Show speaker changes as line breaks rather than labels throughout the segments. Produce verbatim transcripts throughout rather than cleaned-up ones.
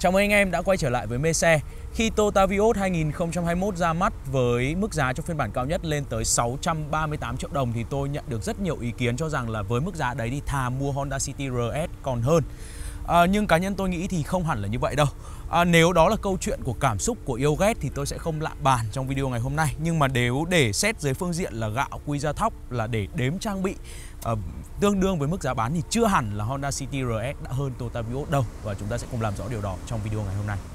Chào mừng anh em đã quay trở lại với Mê Xe. Khi Toyota Vios hai nghìn không trăm hai mươi mốt ra mắt với mức giá cho phiên bản cao nhất lên tới sáu trăm ba mươi tám triệu đồng thì tôi nhận được rất nhiều ý kiến cho rằng là với mức giá đấy thì thà mua Honda City R S còn hơn. À, nhưng cá nhân tôi nghĩ thì không hẳn là như vậy đâu. À, nếu đó là câu chuyện của cảm xúc, của yêu ghét thì tôi sẽ không lạm bàn trong video ngày hôm nay. Nhưng mà nếu để xét dưới phương diện là gạo quy ra thóc, là để đếm trang bị uh, tương đương với mức giá bán thì chưa hẳn là Honda City R S đã hơn Toyota Vios đâu. Và chúng ta sẽ cùng làm rõ điều đó trong video ngày hôm nay.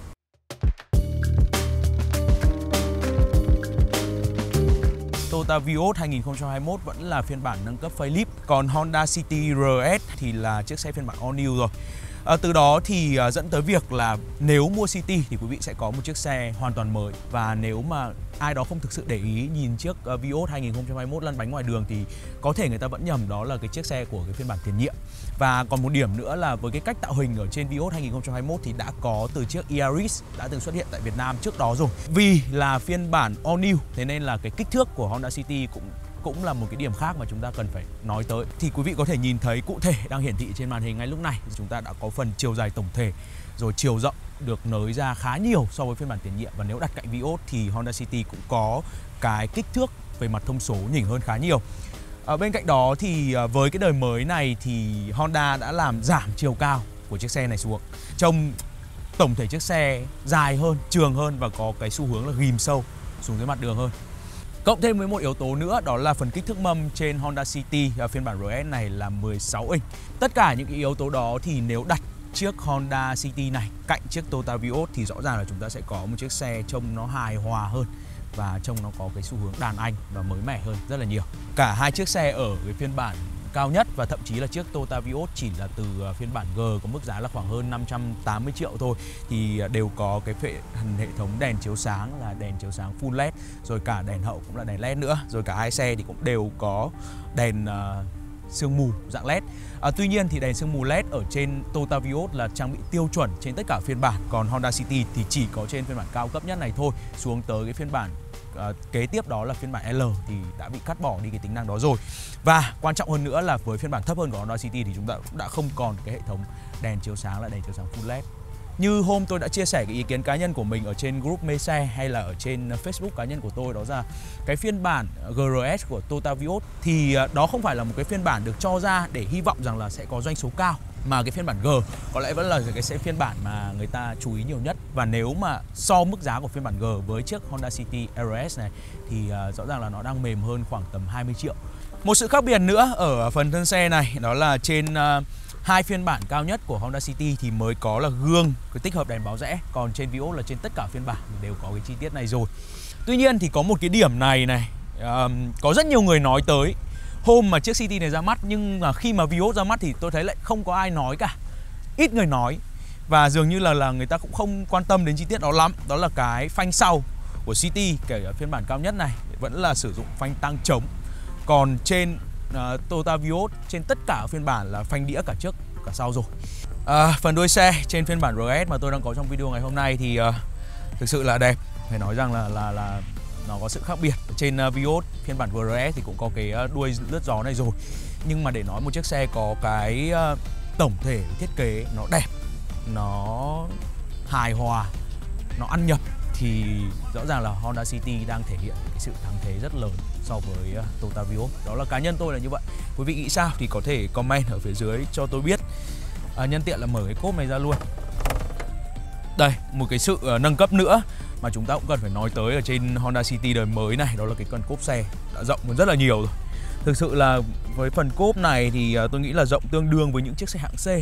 Toyota Vios hai nghìn không trăm hai mươi mốt vẫn là phiên bản nâng cấp facelift, còn Honda City R S thì là chiếc xe phiên bản all new rồi. À, từ đó thì à, dẫn tới việc là nếu mua City thì quý vị sẽ có một chiếc xe hoàn toàn mới. Và nếu mà ai đó không thực sự để ý nhìn chiếc uh, Vios hai nghìn không trăm hai mươi mốt lăn bánh ngoài đường thì có thể người ta vẫn nhầm đó là cái chiếc xe của cái phiên bản tiền nhiệm. Và còn một điểm nữa là với cái cách tạo hình ở trên Vios hai nghìn không trăm hai mươi mốt thì đã có từ chiếc Yaris đã từng xuất hiện tại Việt Nam trước đó rồi. Vì là phiên bản all new thế nên là cái kích thước của Honda City cũng cũng là một cái điểm khác mà chúng ta cần phải nói tới. Thì quý vị có thể nhìn thấy cụ thể đang hiển thị trên màn hình ngay lúc này, chúng ta đã có phần chiều dài tổng thể rồi chiều rộng được nới ra khá nhiều so với phiên bản tiền nhiệm. Và nếu đặt cạnh Vios thì Honda City cũng có cái kích thước về mặt thông số nhỉnh hơn khá nhiều. Ở bên cạnh đó thì với cái đời mới này thì Honda đã làm giảm chiều cao của chiếc xe này xuống, trông tổng thể chiếc xe dài hơn, trường hơn và có cái xu hướng là ghim sâu xuống dưới mặt đường hơn. Cộng thêm với một yếu tố nữa đó là phần kích thước mâm trên Honda City phiên bản R S này là mười sáu inch. Tất cả những cái yếu tố đó thì nếu đặt chiếc Honda City này cạnh chiếc Toyota Vios thì rõ ràng là chúng ta sẽ có một chiếc xe trông nó hài hòa hơn và trông nó có cái xu hướng đàn anh và mới mẻ hơn rất là nhiều. Cả hai chiếc xe ở cái phiên bản cao nhất và thậm chí là chiếc Toyota Vios chỉ là từ phiên bản G có mức giá là khoảng hơn năm trăm tám mươi triệu thôi thì đều có cái hệ thống đèn chiếu sáng là đèn chiếu sáng full led, rồi cả đèn hậu cũng là đèn led nữa, rồi cả hai xe thì cũng đều có đèn uh, sương mù dạng led. À, tuy nhiên thì đèn sương mù led ở trên Toyota Vios là trang bị tiêu chuẩn trên tất cả phiên bản, còn Honda City thì chỉ có trên phiên bản cao cấp nhất này thôi. Xuống tới cái phiên bản uh, kế tiếp đó là phiên bản L thì đã bị cắt bỏ đi cái tính năng đó rồi. Và quan trọng hơn nữa là với phiên bản thấp hơn của Honda City thì chúng ta cũng đã không còn cái hệ thống đèn chiếu sáng là đèn chiếu sáng full led. Như hôm tôi đã chia sẻ cái ý kiến cá nhân của mình ở trên group Mê Xe hay là ở trên Facebook cá nhân của tôi, đó là cái phiên bản G R S của Toyota Vios thì đó không phải là một cái phiên bản được cho ra để hy vọng rằng là sẽ có doanh số cao, mà cái phiên bản G có lẽ vẫn là cái phiên bản mà người ta chú ý nhiều nhất. Và nếu mà so mức giá của phiên bản G với chiếc Honda City R S này thì rõ ràng là nó đang mềm hơn khoảng tầm hai mươi triệu. Một sự khác biệt nữa ở phần thân xe này đó là trên uh, hai phiên bản cao nhất của Honda City thì mới có là gương cái tích hợp đèn báo rẽ, còn trên Vios là trên tất cả phiên bản đều có cái chi tiết này rồi. Tuy nhiên thì có một cái điểm này này uh, có rất nhiều người nói tới hôm mà chiếc City này ra mắt, nhưng mà khi mà Vios ra mắt thì tôi thấy lại không có ai nói cả, ít người nói và dường như là là người ta cũng không quan tâm đến chi tiết đó lắm. Đó là cái phanh sau của City kể ở phiên bản cao nhất này vẫn là sử dụng phanh tăng trống, còn trên uh, Toyota Vios trên tất cả phiên bản là phanh đĩa cả trước cả sau rồi. À, phần đuôi xe trên phiên bản R S mà tôi đang có trong video ngày hôm nay thì uh, thực sự là đẹp, phải nói rằng là là là nó có sự khác biệt. Trên uh, Vios phiên bản G R S thì cũng có cái uh, đuôi lướt gió này rồi, nhưng mà để nói một chiếc xe có cái uh, tổng thể thiết kế nó đẹp, nó hài hòa, nó ăn nhập thì rõ ràng là Honda City đang thể hiện cái sự thắng thế rất lớn so với uh, Toyota Vios. Đó là cá nhân tôi là như vậy. Quý vị nghĩ sao thì có thể comment ở phía dưới cho tôi biết. À, nhân tiện là mở cái cốp này ra luôn. Đây, một cái sự uh, nâng cấp nữa mà chúng ta cũng cần phải nói tới ở trên Honda City đời mới này, đó là cái cần cốp xe đã rộng hơn rất là nhiều rồi. Thực sự là với phần cốp này thì uh, tôi nghĩ là rộng tương đương với những chiếc xe hạng C.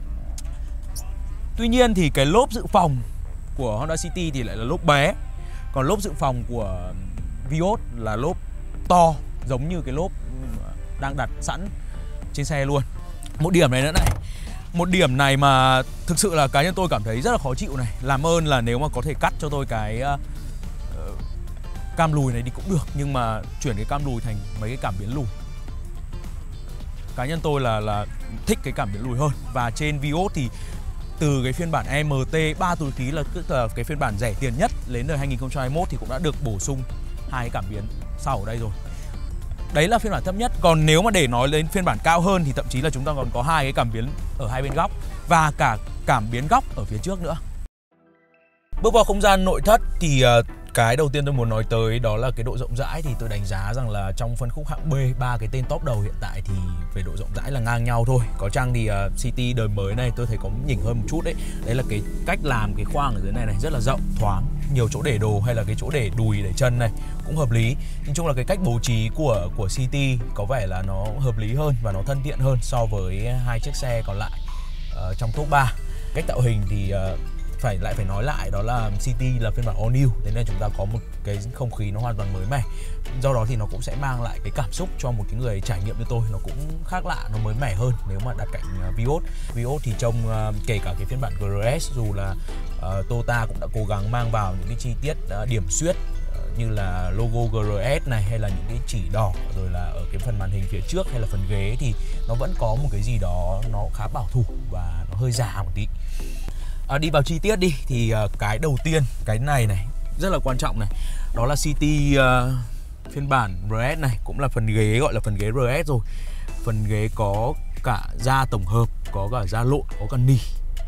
Tuy nhiên thì cái lốp dự phòng của Honda City thì lại là lốp bé, còn lốp dự phòng của Vios là lốp to, giống như cái lốp đang đặt sẵn trên xe luôn. Một điểm này nữa này, một điểm này mà thực sự là cá nhân tôi cảm thấy rất là khó chịu này. Làm ơn là nếu mà có thể cắt cho tôi cái uh, cam lùi này đi cũng được, nhưng mà chuyển cái cam lùi thành mấy cái cảm biến lùi. Cá nhân tôi là là thích cái cảm biến lùi hơn. Và trên Vios thì từ cái phiên bản E M T ba túi khí là tức là cái phiên bản rẻ tiền nhất đến đời hai nghìn không trăm hai mươi mốt thì cũng đã được bổ sung hai cái cảm biến sau ở đây rồi. Đấy là phiên bản thấp nhất. Còn nếu mà để nói đến phiên bản cao hơn thì thậm chí là chúng ta còn có hai cái cảm biến ở hai bên góc và cả cảm biến góc ở phía trước nữa. Bước vào không gian nội thất thì uh, cái đầu tiên tôi muốn nói tới đó là cái độ rộng rãi. Thì tôi đánh giá rằng là trong phân khúc hạng B, ba cái tên top đầu hiện tại thì về độ rộng rãi là ngang nhau thôi. Có chăng thì uh, City đời mới này tôi thấy có nhỉnh hơn một chút đấy. Đấy là cái cách làm cái khoang ở dưới này này rất là rộng, thoáng, nhiều chỗ để đồ hay là cái chỗ để đùi để chân này cũng hợp lý. Nói chung là cái cách bố trí của của City có vẻ là nó hợp lý hơn và nó thân thiện hơn so với hai chiếc xe còn lại uh, trong top ba. Cách tạo hình thì uh, phải lại phải nói lại đó là City là phiên bản all new, thế nên chúng ta có một cái không khí nó hoàn toàn mới mẻ. Do đó thì nó cũng sẽ mang lại cái cảm xúc cho một cái người trải nghiệm như tôi, nó cũng khác lạ, nó mới mẻ hơn nếu mà đặt cạnh uh, Vios. Vios thì trông uh, kể cả cái phiên bản giê rờ ét, dù là uh, Toyota cũng đã cố gắng mang vào những cái chi tiết uh, điểm xuyết uh, như là logo giê rờ ét này, hay là những cái chỉ đỏ, rồi là ở cái phần màn hình phía trước hay là phần ghế thì nó vẫn có một cái gì đó nó khá bảo thủ và nó hơi già một tí. À, đi vào chi tiết đi thì uh, cái đầu tiên, cái này này rất là quan trọng này, đó là City uh, phiên bản rờ ét này, cũng là phần ghế, gọi là phần ghế rờ ét rồi. Phần ghế có cả da tổng hợp, có cả da lộn, có cả nỉ.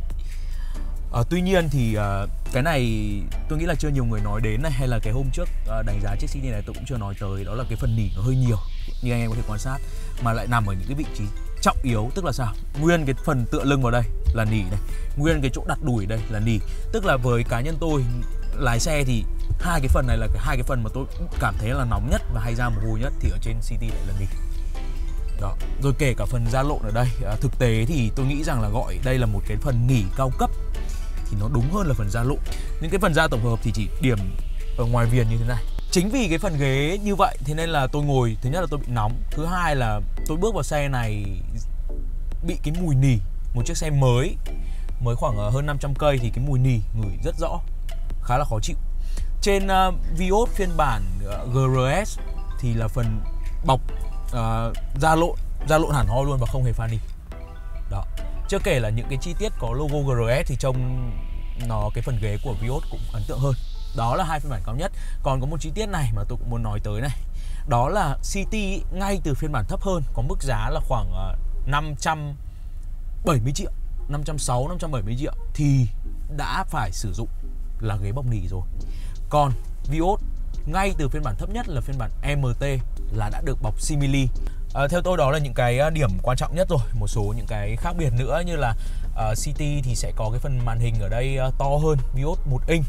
uh, Tuy nhiên thì uh, cái này tôi nghĩ là chưa nhiều người nói đến này, hay là cái hôm trước uh, đánh giá chiếc City này tôi cũng chưa nói tới, đó là cái phần nỉ nó hơi nhiều như anh em có thể quan sát, mà lại nằm ở những cái vị trí trọng yếu. Tức là sao? Nguyên cái phần tựa lưng vào đây là nỉ này, nguyên cái chỗ đặt đùi đây là nỉ. Tức là với cá nhân tôi lái xe thì hai cái phần này là hai cái phần mà tôi cảm thấy là nóng nhất và hay ra mồ hôi nhất, thì ở trên City lại là nỉ. Đó. Rồi kể cả phần da lộn ở đây, à, thực tế thì tôi nghĩ rằng là gọi đây là một cái phần nỉ cao cấp thì nó đúng hơn là phần da lộn. Những cái phần da tổng hợp thì chỉ điểm ở ngoài viền như thế này. Chính vì cái phần ghế như vậy thế nên là tôi ngồi, thứ nhất là tôi bị nóng, thứ hai là tôi bước vào xe này bị cái mùi nỉ. Một chiếc xe mới mới khoảng hơn năm trăm cây thì cái mùi nỉ ngửi rất rõ, khá là khó chịu. Trên uh, Vios phiên bản uh, giê rờ ét thì là phần bọc uh, da lộn, da lộn hẳn hoi luôn và không hề pha nỉ. Đó. Chưa kể là những cái chi tiết có logo giê rờ ét thì trông nó cái phần ghế của Vios cũng ấn tượng hơn. Đó là hai phiên bản cao nhất. Còn có một chi tiết này mà tôi cũng muốn nói tới này, đó là City ngay từ phiên bản thấp hơn có mức giá là khoảng uh, năm trăm bảy mươi triệu, năm trăm sáu mươi, năm trăm bảy mươi triệu thì đã phải sử dụng là ghế bọc nỉ rồi. Còn Vios ngay từ phiên bản thấp nhất là phiên bản em tê là đã được bọc simili. À, theo tôi đó là những cái điểm quan trọng nhất rồi. Một số những cái khác biệt nữa như là uh, City thì sẽ có cái phần màn hình ở đây uh, to hơn Vios một inch.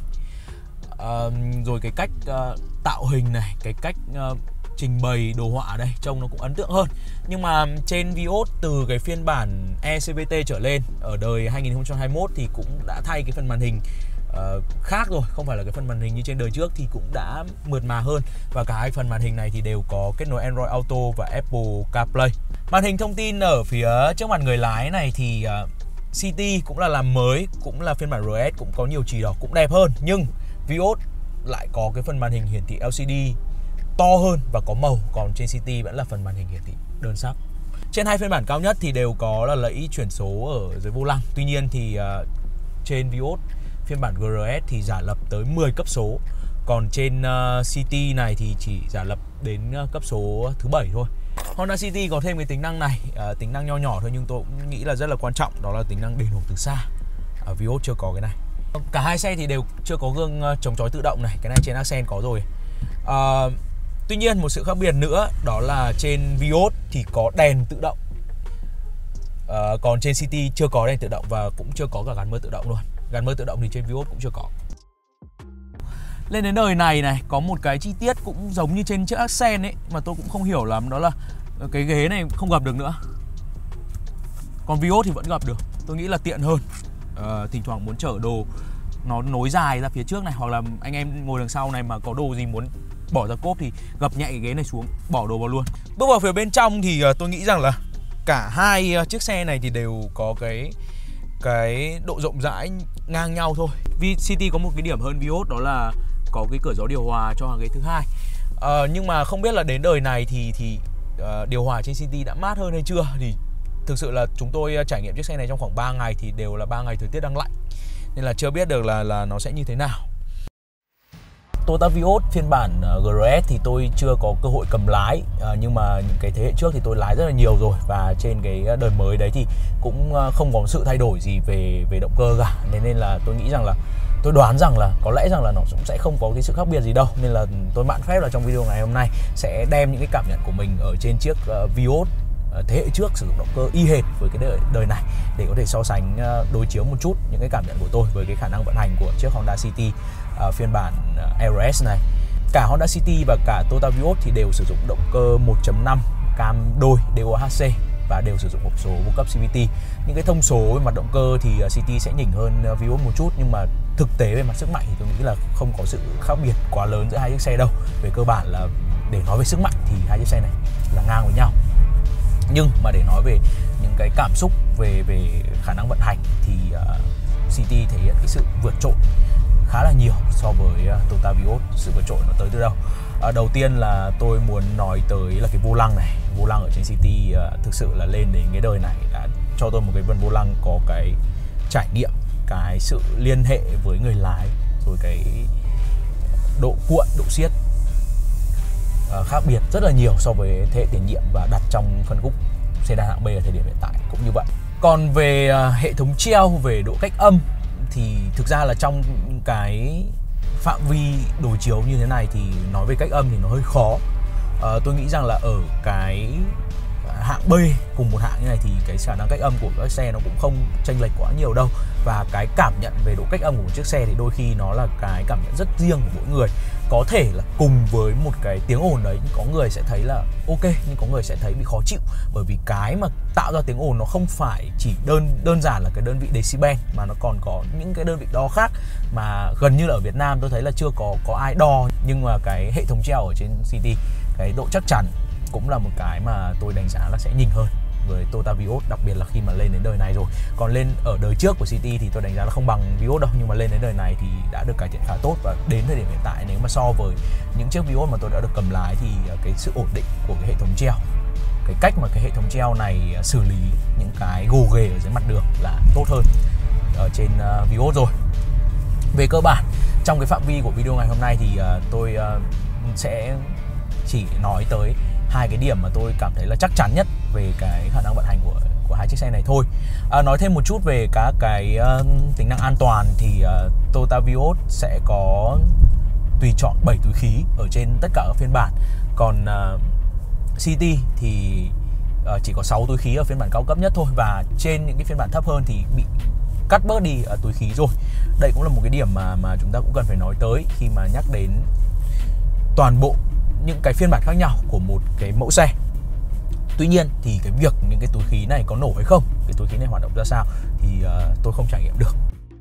Uh, rồi cái cách uh, tạo hình này, cái cách uh, trình bày đồ họa ở đây trông nó cũng ấn tượng hơn. Nhưng mà trên Vios từ cái phiên bản e xê vê tê trở lên ở đời hai nghìn không trăm hai mươi mốt thì cũng đã thay cái phần màn hình uh, khác rồi, không phải là cái phần màn hình như trên đời trước, thì cũng đã mượt mà hơn. Và cả hai phần màn hình này thì đều có kết nối Android Auto và Apple CarPlay. Màn hình thông tin ở phía trước mặt người lái này thì uh, City cũng là làm mới, cũng là phiên bản rờ ét, cũng có nhiều chỉ đỏ, cũng đẹp hơn. Nhưng Vios lại có cái phần màn hình hiển thị lờ xê đê to hơn và có màu, còn trên City vẫn là phần màn hình hiển thị đơn sắc. Trên hai phiên bản cao nhất thì đều có là lẫy chuyển số ở dưới vô lăng. Tuy nhiên thì uh, trên Vios phiên bản giê rờ ét thì giả lập tới mười cấp số, còn trên uh, City này thì chỉ giả lập đến uh, cấp số thứ bảy thôi. Honda City có thêm cái tính năng này, uh, tính năng nho nhỏ thôi nhưng tôi cũng nghĩ là rất là quan trọng, đó là tính năng đèn hộp từ xa. Ở Vios chưa có cái này. Cả hai xe thì đều chưa có gương uh, chống chói tự động này, cái này trên Accent có rồi. Uh, Tuy nhiên một sự khác biệt nữa đó là trên Vios thì có đèn tự động, uh, còn trên City chưa có đèn tự động và cũng chưa có cả gắn mưa tự động luôn. Gắn mưa tự động thì trên Vios cũng chưa có. Lên đến đời này này, có một cái chi tiết cũng giống như trên chiếc Accent ấy mà tôi cũng không hiểu lắm, đó là cái ghế này không gập được nữa. Còn Vios thì vẫn gập được, tôi nghĩ là tiện hơn. Uh, thỉnh thoảng muốn chở đồ nó nối dài ra phía trước này, hoặc là anh em ngồi đằng sau này mà có đồ gì muốn bỏ ra cốp thì gập nhẹ cái ghế này xuống, bỏ đồ vào luôn. Bước vào phía bên trong thì uh, tôi nghĩ rằng là cả hai uh, chiếc xe này thì đều có cái cái độ rộng rãi ngang nhau thôi. City có một cái điểm hơn Vios, đó là có cái cửa gió điều hòa cho hàng ghế thứ hai. Uh, nhưng mà không biết là đến đời này thì thì uh, điều hòa trên City đã mát hơn hay chưa, thì thực sự là chúng tôi trải nghiệm chiếc xe này trong khoảng ba ngày thì đều là ba ngày thời tiết đang lạnh, nên là chưa biết được là là nó sẽ như thế nào. Toyota Vios phiên bản giê rờ ét thì tôi chưa có cơ hội cầm lái, à, nhưng mà những cái thế hệ trước thì tôi lái rất là nhiều rồi, và trên cái đời mới đấy thì cũng không có sự thay đổi gì về về động cơ cả, nên nên là tôi nghĩ rằng là tôi đoán rằng là có lẽ rằng là nó cũng sẽ không có cái sự khác biệt gì đâu, nên là tôi mạn phép là trong video ngày hôm nay sẽ đem những cái cảm nhận của mình ở trên chiếc uh, Vios thế hệ trước sử dụng động cơ y hệt với cái đời, đời này để có thể so sánh đối chiếu một chút những cái cảm nhận của tôi với cái khả năng vận hành của chiếc Honda City uh, phiên bản uh, rờ ét này. Cả Honda City và cả Toyota Vios thì đều sử dụng động cơ một chấm năm cam đôi đê o hát xê và đều sử dụng hộp số vô cấp xê vê tê. Những cái thông số về mặt động cơ thì City sẽ nhỉnh hơn Vios một chút, nhưng mà thực tế về mặt sức mạnh thì tôi nghĩ là không có sự khác biệt quá lớn giữa hai chiếc xe đâu. Về cơ bản là để nói về sức mạnh thì hai chiếc xe này là ngang với nhau. Nhưng mà để nói về những cái cảm xúc về về khả năng vận hành thì uh, City thể hiện cái sự vượt trội khá là nhiều so với uh, Toyota Vios. Sự vượt trội nó tới từ đâu? Uh, đầu tiên là tôi muốn nói tới là cái vô lăng này. Vô lăng ở trên City uh, thực sự là lên đến cái đời này đã cho tôi một cái vân vô lăng có cái trải nghiệm, cái sự liên hệ với người lái, rồi cái độ cuộn, độ siết uh, khác biệt rất là nhiều so với thế hệ tiền nhiệm và đặt trong phân khúc sedan hạng B ở thời điểm hiện tại cũng như vậy. Còn về uh, hệ thống treo, về độ cách âm thì thực ra là trong cái phạm vi đối chiếu như thế này thì nói về cách âm thì nó hơi khó. À, tôi nghĩ rằng là ở cái hạng B cùng một hạng như này thì cái khả năng cách âm của các xe nó cũng không chênh lệch quá nhiều đâu. Và cái cảm nhận về độ cách âm của một chiếc xe thì đôi khi nó là cái cảm nhận rất riêng của mỗi người. Có thể là cùng với một cái tiếng ồn đấy, có người sẽ thấy là ok, nhưng có người sẽ thấy bị khó chịu. Bởi vì cái mà tạo ra tiếng ồn nó không phải chỉ đơn đơn giản là cái đơn vị decibel, mà nó còn có những cái đơn vị đo khác mà gần như là ở Việt Nam tôi thấy là chưa có có ai đo. Nhưng mà cái hệ thống treo ở trên City, cái độ chắc chắn cũng là một cái mà tôi đánh giá là sẽ nhỉnh hơn với Toyota Vios, đặc biệt là khi mà lên đến đời này rồi. Còn lên ở đời trước của City thì tôi đánh giá là không bằng Vios đâu, nhưng mà lên đến đời này thì đã được cải thiện khá tốt. Và đến thời điểm hiện tại, nếu mà so với những chiếc Vios mà tôi đã được cầm lái thì cái sự ổn định của cái hệ thống treo, cái cách mà cái hệ thống treo này xử lý những cái gồ ghề ở dưới mặt đường là tốt hơn ở trên uh, Vios rồi. Về cơ bản trong cái phạm vi của video ngày hôm nay thì uh, tôi uh, sẽ chỉ nói tới hai cái điểm mà tôi cảm thấy là chắc chắn nhất về cái khả năng vận hành của của hai chiếc xe này thôi. À, nói thêm một chút về các cái uh, tính năng an toàn thì uh, Toyota Vios sẽ có tùy chọn bảy túi khí ở trên tất cả các phiên bản. Còn uh, City thì uh, chỉ có sáu túi khí ở phiên bản cao cấp nhất thôi, và trên những cái phiên bản thấp hơn thì bị cắt bớt đi uh, túi khí rồi. Đây cũng là một cái điểm mà mà chúng ta cũng cần phải nói tới khi mà nhắc đến toàn bộ những cái phiên bản khác nhau của một cái mẫu xe. Tuy nhiên thì cái việc những cái túi khí này có nổ hay không, cái túi khí này hoạt động ra sao thì uh, tôi không trải nghiệm được.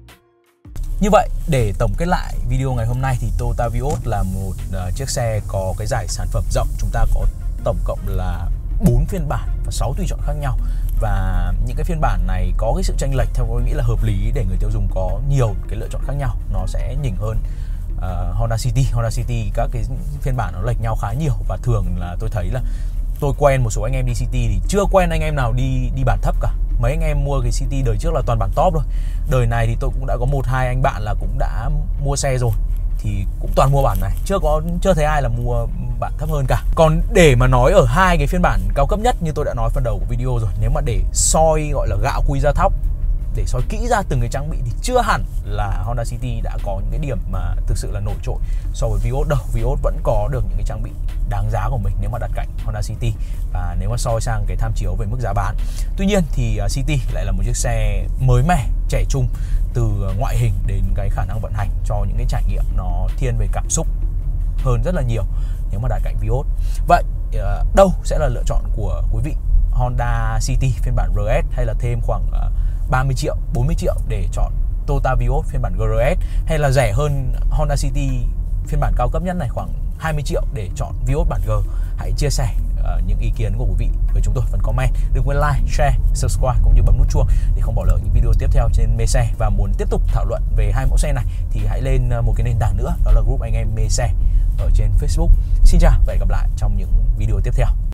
Như vậy để tổng kết lại video ngày hôm nay thì Toyota Vios là một uh, chiếc xe có cái dải sản phẩm rộng. Chúng ta có tổng cộng là bốn phiên bản và sáu tùy chọn khác nhau. Và những cái phiên bản này có cái sự chênh lệch theo tôi nghĩ là hợp lý để người tiêu dùng có nhiều cái lựa chọn khác nhau. Nó sẽ nhỉnh hơn uh, Honda City. Honda City các cái phiên bản nó lệch nhau khá nhiều, và thường là tôi thấy là tôi quen một số anh em đi City thì chưa quen anh em nào đi đi bản thấp cả. Mấy anh em mua cái City đời trước là toàn bản top thôi. Đời này thì tôi cũng đã có một hai anh bạn là cũng đã mua xe rồi thì cũng toàn mua bản này, chưa có chưa thấy ai là mua bản thấp hơn cả. Còn để mà nói ở hai cái phiên bản cao cấp nhất như tôi đã nói phần đầu của video rồi, nếu mà để soi gọi là gạo quy ra thóc, để soi kỹ ra từng cái trang bị thì chưa hẳn là Honda City đã có những cái điểm mà thực sự là nổi trội so với Vios đâu. Vios vẫn có được những cái trang bị đáng giá của mình nếu mà đặt cạnh Honda City, và nếu mà soi sang cái tham chiếu về mức giá bán. Tuy nhiên thì City lại là một chiếc xe mới mẻ, trẻ trung, từ ngoại hình đến cái khả năng vận hành cho những cái trải nghiệm nó thiên về cảm xúc hơn rất là nhiều nếu mà đặt cạnh Vios. Vậy đâu sẽ là lựa chọn của quý vị? Honda City phiên bản rờ ét hay là thêm khoảng ba mươi triệu, bốn mươi triệu để chọn Toyota Vios phiên bản giê rờ ét, hay là rẻ hơn Honda City phiên bản cao cấp nhất này khoảng hai mươi triệu để chọn Vios bản G? Hãy chia sẻ uh, những ý kiến của quý vị với chúng tôi phần comment. Đừng quên like, share, subscribe cũng như bấm nút chuông để không bỏ lỡ những video tiếp theo trên mê xe. Và muốn tiếp tục thảo luận về hai mẫu xe này thì hãy lên một cái nền tảng nữa, đó là group anh em mê xe ở trên Facebook. Xin chào và hẹn gặp lại trong những video tiếp theo.